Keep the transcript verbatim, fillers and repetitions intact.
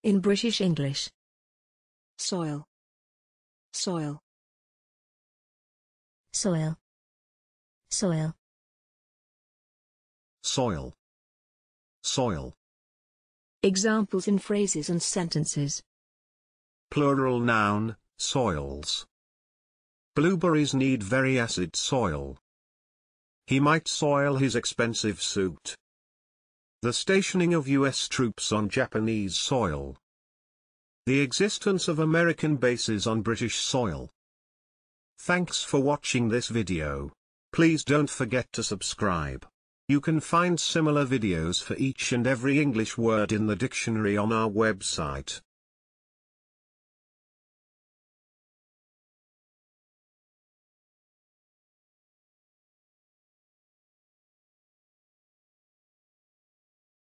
In British English. Soil. Soil. Soil. Soil. Soil. Soil. Examples in phrases and sentences. Plural noun, soils. Blueberries need very acid soil. He might soil his expensive suit. The stationing of U S troops on Japanese soil. The existence of American bases on British soil. Thanks for watching this video. Please don't forget to subscribe. You can find similar videos for each and every English word in the dictionary on our website.